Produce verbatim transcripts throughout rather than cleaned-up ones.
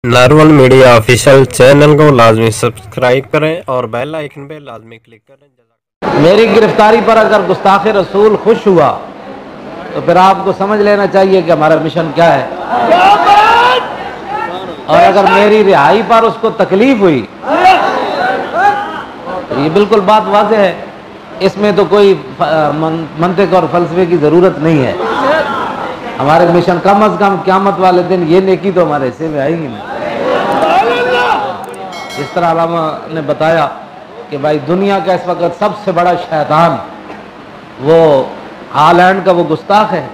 नार्वल media official channel को लाजमी subscribe करें और बेल आइकन पे लाजमी क्लिक करें। मेरी गिरफ्तारी पर अगर गुस्ताख रसूल खुश हुआ तो फिर आपको समझ लेना चाहिए कि हमारा मिशन क्या है, और अगर मेरी रिहाई पर उसको तकलीफ हुई तो ये बिल्कुल बात वाज़ेह है, इसमें तो कोई मंतिक और फलसफे की ज़रूरत नहीं है। हमारे मिशन कम अज़ कम क़यामत वाले दिन ये नेकी तो हमारे हिस्से में आएगी नहीं। इस तरह अल्लामा ने बताया कि भाई दुनिया का इस वक्त सबसे बड़ा शैतान वो हालैंड का वो गुस्ताख है,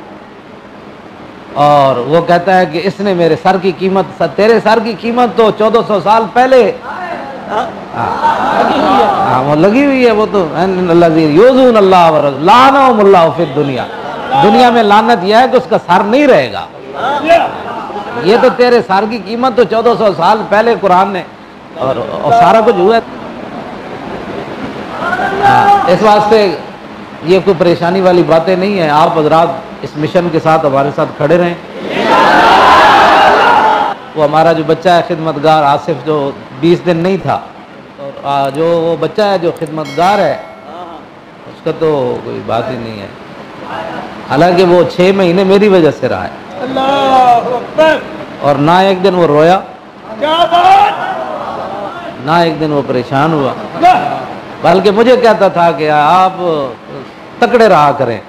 और वो कहता है कि इसने मेरे सर की कीमत, तेरे सर की कीमत तो चौदह सौ साल पहले हाँ वो लगी हुई है। वो तो यूज़ून अल्लाह व लानहुमुल्लाहु फिद दुनिया, दुनिया में लानत यह है कि उसका सर नहीं रहेगा। ये तो तेरे सर की कीमत तो चौदह सौ साल पहले कुरान ने और, और सारा कुछ हुआ। इस वास्ते ये कोई परेशानी वाली बातें नहीं है। आप हजरात इस मिशन के साथ हमारे साथ खड़े रहें। वो हमारा जो बच्चा है खिदमतगार आसिफ, जो बीस दिन नहीं था, और जो वो बच्चा है जो खिदमतगार है उसका तो कोई बात ही नहीं है। हालांकि वो छः महीने मेरी वजह से रहा है, और ना एक दिन वो रोया, ना एक दिन वो परेशान हुआ, बल्कि मुझे कहता था कि आप तकड़े रहा करें।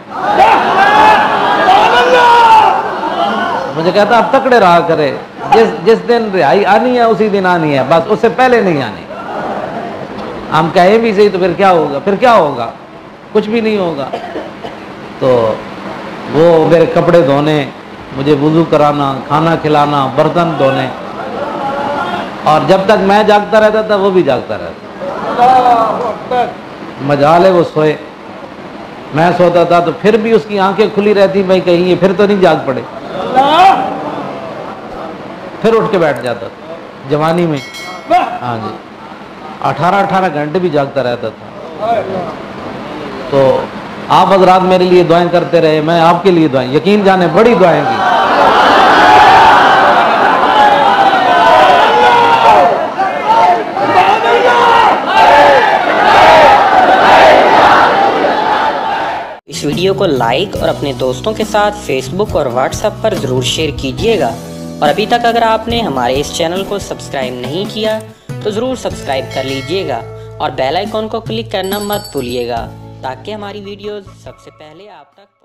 मुझे कहता आप तकड़े रहा करें, जिस जिस दिन रिहाई आनी है उसी दिन आनी है, बस उससे पहले नहीं आनी। हम कहें भी सही तो फिर क्या होगा, फिर क्या होगा, कुछ भी नहीं होगा। तो वो मेरे कपड़े धोने, मुझे वुज़ू कराना, खाना खिलाना, बर्तन धोने, और जब तक मैं जागता रहता था वो भी जागता रहता। मजाल है वो सोए, मैं सोता था तो फिर भी उसकी आंखें खुली रहती, मैं कहीं ये फिर तो नहीं जाग पड़े, फिर उठ के बैठ जाता था जवानी में। हाँ जी, अठारह अठारह घंटे भी जागता रहता था। तो आप हजरात मेरे लिए दुआएं करते रहे, मैं आपके लिए दुआएं, यकीन जाने बड़ी दुआएं की। इस वीडियो को लाइक और अपने दोस्तों के साथ फेसबुक और व्हाट्सएप पर ज़रूर शेयर कीजिएगा, और अभी तक अगर आपने हमारे इस चैनल को सब्सक्राइब नहीं किया तो ज़रूर सब्सक्राइब कर लीजिएगा, और बेल आइकॉन को क्लिक करना मत भूलिएगा ताकि हमारी वीडियोस सबसे पहले आप तक